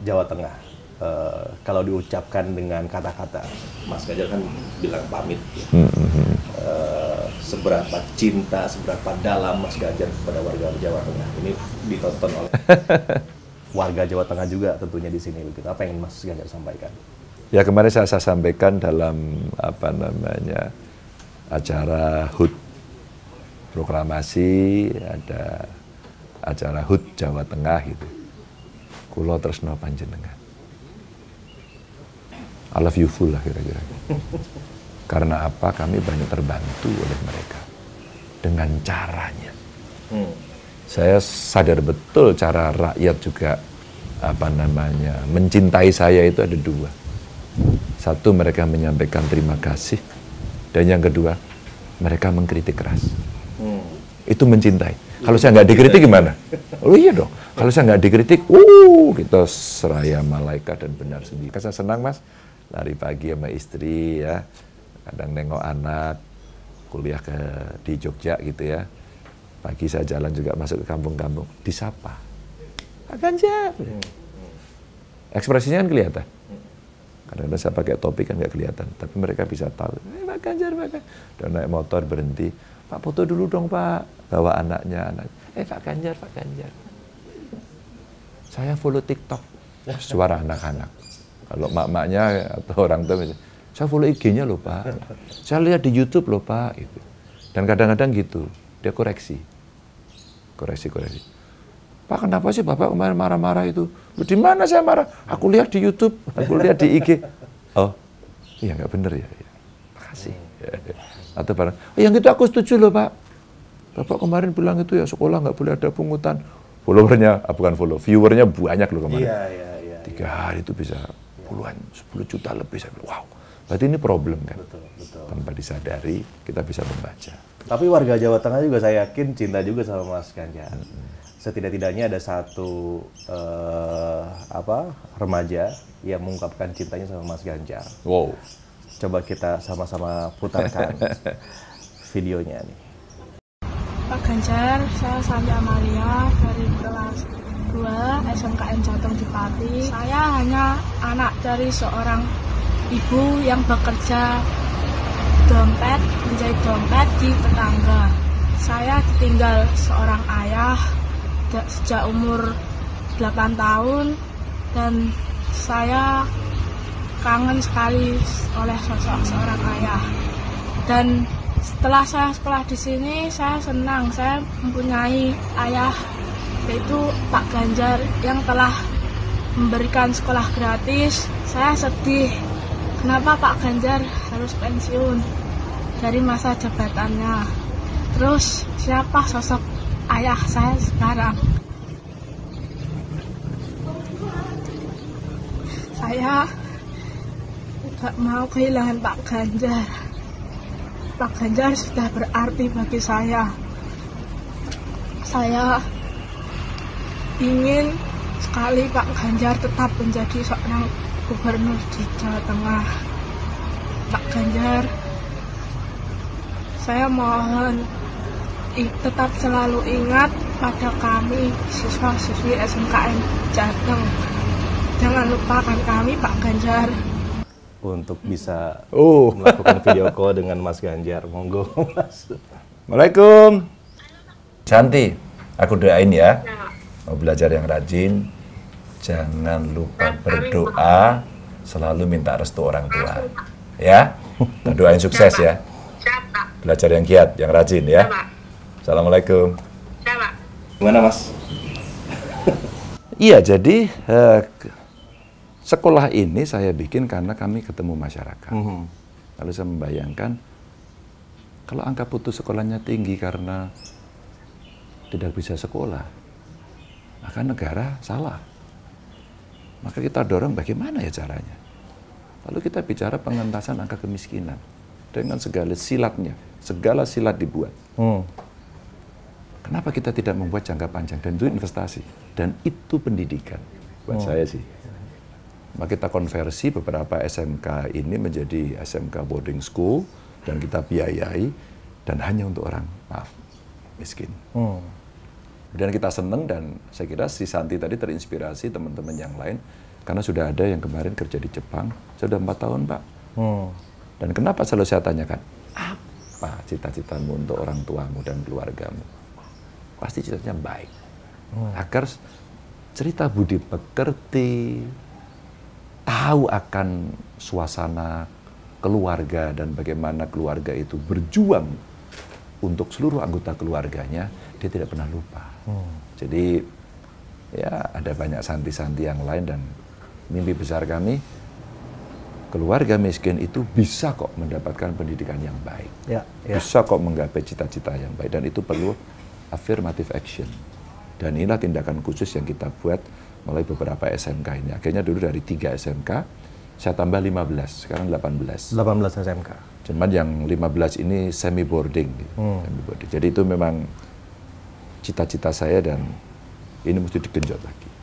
Jawa Tengah. Kalau diucapkan dengan kata-kata, Mas Ganjar kan bilang pamit. Ya. Seberapa cinta, seberapa dalam Mas Ganjar kepada warga Jawa Tengah. Ini ditonton oleh warga Jawa Tengah juga tentunya di sini. Begitu. Apa yang Mas Ganjar sampaikan? Ya kemarin saya sampaikan dalam acara HUT proklamasi, ada acara HUT Jawa Tengah gitu. Kulo tresno panjenengan. I love you full lah kira-kira. Karena apa? Kami banyak terbantu oleh mereka dengan caranya. Saya sadar betul cara rakyat juga mencintai saya itu ada dua. Satu, mereka menyampaikan terima kasih, dan yang kedua, mereka mengkritik keras. Itu mencintai. Kalau saya nggak dikritik gimana? Oh iya dong. Kalau saya nggak dikritik, kita seraya malaikat dan benar sendiri. Saya senang Mas, lari pagi sama istri ya, kadang nengok anak, kuliah di Jogja gitu ya. Pagi saya jalan juga masuk ke kampung-kampung, disapa. Pak Ganjar. Ekspresinya kan kelihatan. Kadang-kadang saya pakai topi kan nggak kelihatan, tapi mereka bisa tahu. Pak Ganjar, Pak Ganjar. Dan naik motor berhenti. Pak foto dulu dong Pak, bawa anaknya. Pak Ganjar, Pak Ganjar. Saya follow TikTok, suara anak-anak. Kalau mak-maknya atau orang tua, saya follow IG-nya loh Pak. Saya lihat di YouTube loh Pak. Gitu. Dan kadang-kadang gitu, dia koreksi. Pak kenapa sih Bapak kemarin marah-marah itu? Di mana saya marah? Aku lihat di YouTube, aku lihat di IG. Oh, iya nggak bener ya. Makasih. Atau barang, yang itu aku setuju loh Pak. Bapak kemarin bilang itu ya sekolah nggak boleh ada pungutan. Followernya, viewernya banyak loh kemarin. Iya. 3 hari itu bisa puluhan, 10 juta lebih. Saya bilang, wow, berarti ini problem kan? Betul. Tanpa disadari, kita bisa membaca. Tapi warga Jawa Tengah juga saya yakin cinta juga sama Mas Ganjar. Setidak-tidaknya ada satu remaja yang mengungkapkan cintanya sama Mas Ganjar. Wow. Coba kita sama-sama putarkan videonya nih. Pak Ganjar, saya Sandi Amalia dari kelas 2 SMKN Jateng di Pati. Saya hanya anak dari seorang ibu yang bekerja menjahit dompet di tetangga. Saya ditinggal seorang ayah sejak umur 8 tahun dan saya kangen sekali oleh sosok seorang ayah. Dan setelah saya sekolah di sini, saya senang saya mempunyai ayah, yaitu Pak Ganjar yang telah memberikan sekolah gratis. Saya sedih, kenapa Pak Ganjar harus pensiun dari masa jabatannya. Terus siapa sosok ayah saya sekarang? Saya gak mau kehilangan Pak Ganjar. Pak Ganjar sudah berarti bagi saya. Saya ingin sekali Pak Ganjar tetap menjadi seorang gubernur di Jawa Tengah. Pak Ganjar, saya mohon tetap selalu ingat pada kami siswa-siswi SMKN Jateng. Jangan lupakan kami Pak Ganjar. Untuk bisa melakukan video call dengan Mas Ganjar, monggo Mas. Assalamualaikum. Cantik, aku doain ya. Mau belajar yang rajin, jangan lupa berdoa, selalu minta restu orang tua. Ya, kita doain sukses ya. Belajar yang giat, yang rajin ya. Assalamualaikum. Gimana Mas? Iya, jadi sekolah ini saya bikin karena kami ketemu masyarakat. Lalu saya membayangkan, kalau angka putus sekolahnya tinggi karena tidak bisa sekolah, maka negara salah. Maka kita dorong bagaimana ya caranya. Lalu kita bicara pengentasan angka kemiskinan dengan segala silatnya, segala silat dibuat. Kenapa kita tidak membuat jangka panjang? Dan itu investasi, dan itu pendidikan buat saya sih. Maka kita konversi beberapa SMK ini menjadi SMK boarding school dan kita biayai dan hanya untuk orang miskin. Dan kita senang, dan saya kira si Santi tadi terinspirasi teman-teman yang lain Karena sudah ada yang kemarin kerja di Jepang, sudah 4 tahun Pak. Dan kenapa selalu saya tanyakan, apa cita-citamu untuk orang tuamu dan keluargamu? Pasti cita-citanya baik. Agar cerita budi pekerti, tahu akan suasana keluarga dan bagaimana keluarga itu berjuang untuk seluruh anggota keluarganya, dia tidak pernah lupa. Jadi ya ada banyak santi-santi yang lain dan mimpi besar kami, keluarga miskin itu bisa kok mendapatkan pendidikan yang baik. Bisa kok menggapai cita-cita yang baik dan itu perlu affirmative action. Dan inilah tindakan khusus yang kita buat melalui beberapa SMK ini. Akhirnya dulu dari 3 SMK, saya tambah 15, sekarang 18. 18 SMK. Cuman yang 15 ini semi boarding. Semi boarding. Jadi itu memang cita-cita saya dan ini mesti digenjot lagi.